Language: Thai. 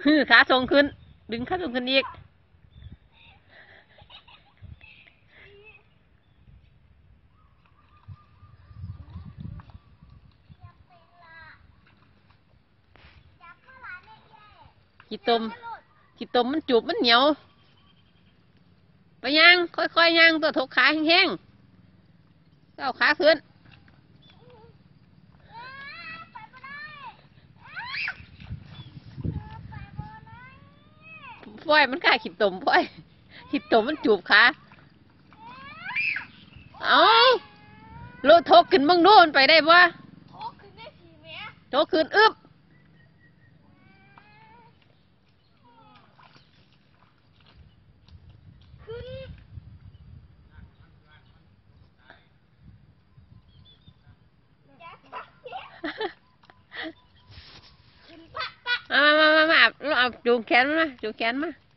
ขาทรงขึ้นดึงขาทรงขึ้นอีกขี้ตมขี้ตมมันจูบมันเหนียวไปย่างค่อยๆย่างตัวถกขาแห้งๆเอาขาขึ้นฝ้อยมันกล้าขี้ตมฝ้อยขี้ตมมันจูบขาเอาโลทกขึ้นบังโดนไปได้ปะทกขึ้นได้ผีแม่ทกขึ้นอึบมาจูงแขนมาจูงแขนมา